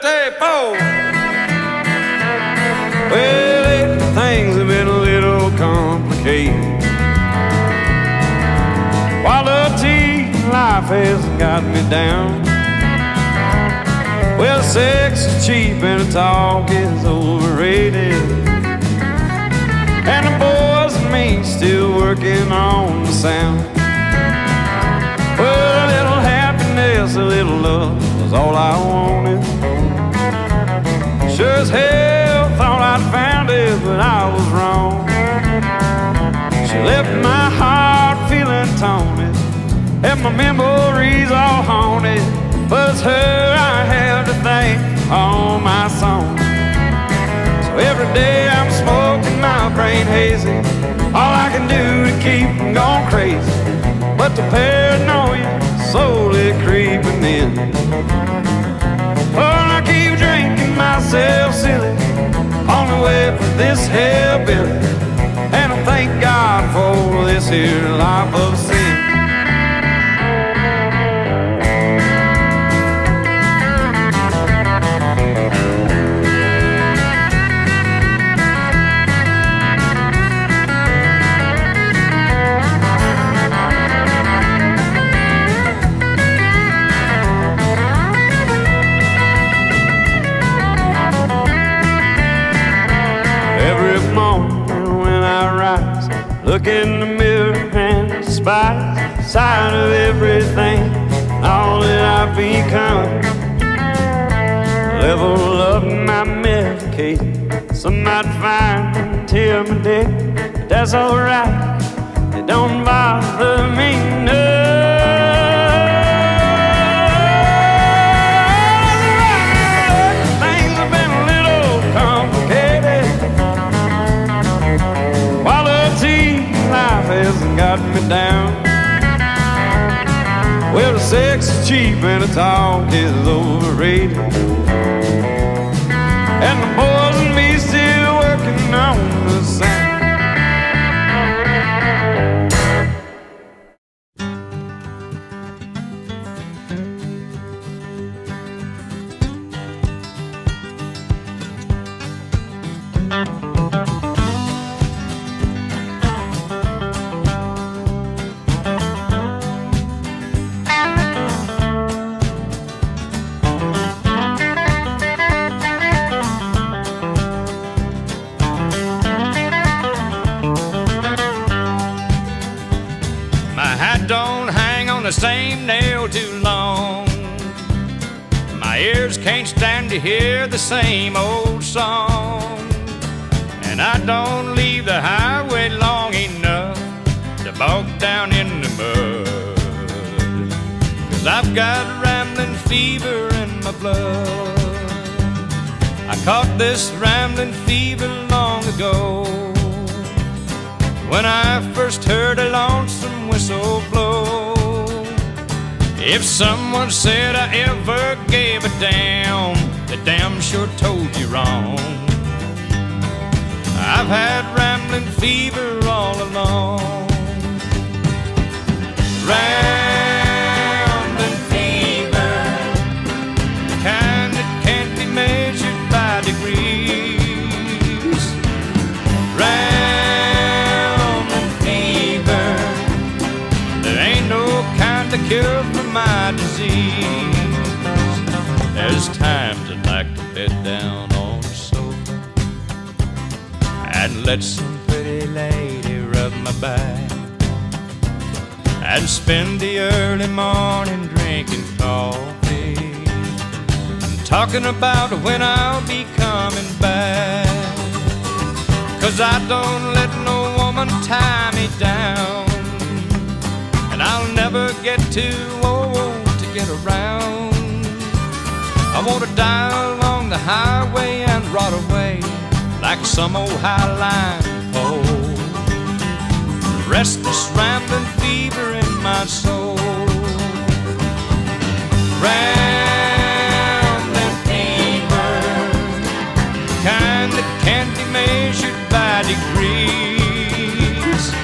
Well, lately things have been a little complicated. While the tea life has got me down. Well, sex is cheap and the talk is overrated. And the boys and me still working on the sound. Well, a little happiness, a little love was all I wanted. Sure as hell thought I'd found it, but I was wrong. She left my heart feeling taunted, and my memories all haunted. But it's her I have to thank for all my songs. So every day I'm smoking my brain hazy, all I can do to keep from going crazy. But the paranoia slowly creeping in. Oh, I keep drinking myself silly on the way for this hellbilly. And I thank God for this here life of sin. Look in the mirror and despise the sight of everything, all that I've become. Level up my medication, some might find intimidating, but that's alright, it don't bother me none. Things have been a little complicated, while the life hasn't got me down. Well, the sex is cheap and the talk is overrated, and the boys and me still working on the sound. Same nail too long. My ears can't stand to hear the same old song, and I don't leave the highway long enough to bog down in the mud, 'cause I've got rambling fever in my blood. I caught this rambling fever long ago, when I first heard a lonesome whistle blow. If someone said I ever gave a damn, they damn sure told you wrong. I've had rambling fever all along. Rambling fever, the kind that can't be measured by degrees. Rambling fever, there ain't no kind of cure for my disease. There's times I'd like to bed down on the sofa and let some pretty lady rub my back, and spend the early morning drinking coffee and talking about when I'll be coming back. 'Cause I don't let no woman tie me down, and I'll never get too old to get around. I want to die along the highway and rot away like some old highline pole. Restless rambling fever in my soul. Rambling fever, kind that can't be measured by degrees.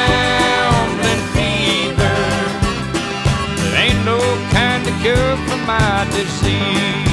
Rambling fever, there ain't no kind of cure for my my disease.